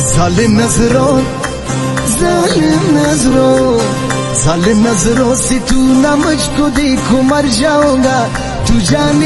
जालिम नजरों से तू ना मुझको देखो मर जाऊंगा, तू जाने